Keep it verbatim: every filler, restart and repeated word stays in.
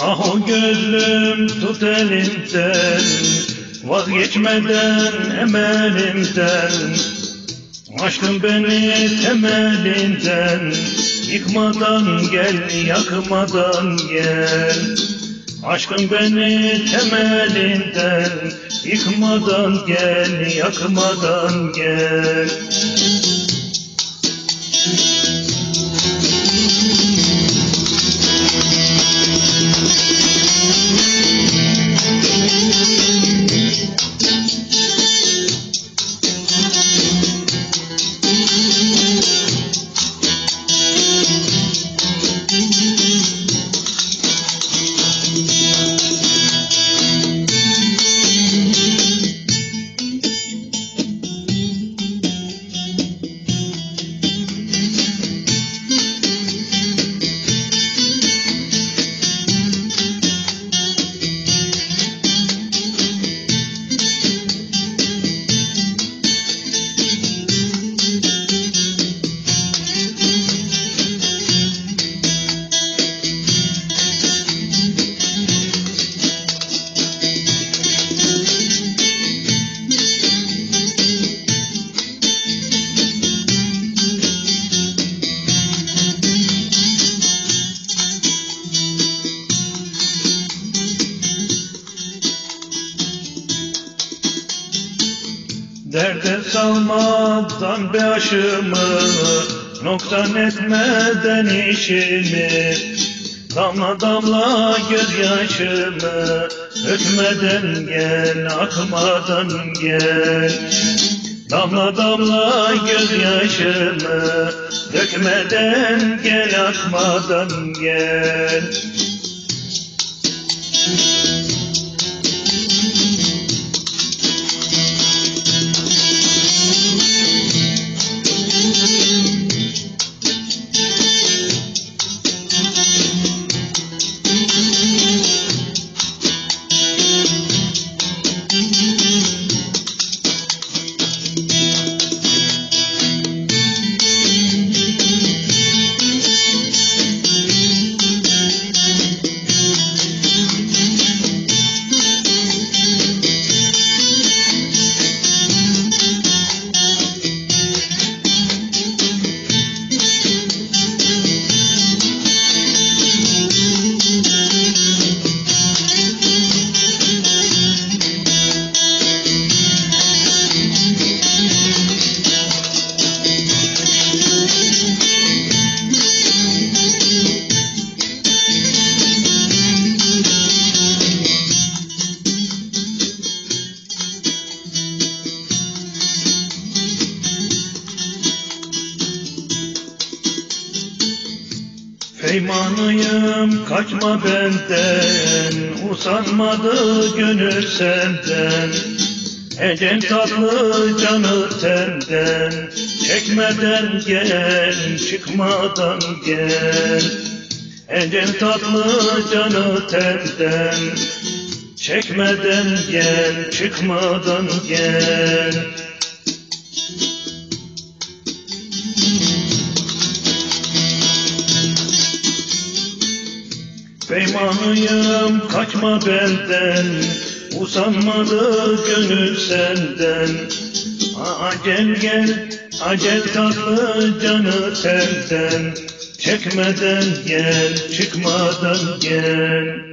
Ah o gözlüm tut elimden, vazgeçmeden emelimden. Aşkın beni temelinden, yıkmadan gel, yakmadan gel. Aşkın beni temelinden, yıkmadan gel, yakmadan gel. Derde salmadan başımı, noksan etmeden işimi. Damla damla gözyaşımı, dökmeden gel, akmadan gel. Damla damla gözyaşımı, dökmeden gel, akmadan gel. Peymanıyım kaçma benden, usanmadı gönül senden. Ecel tatlı canı tenden, çekmeden gel, çıkmadan gel. Ecel tatlı canı tenden, çekmeden gel, çıkmadan gel. Peymanıyım kaçma benden, usanmadı gönül senden. Acel gel, acel tatlı canı tenden, çekmeden gel, çıkmadan gel.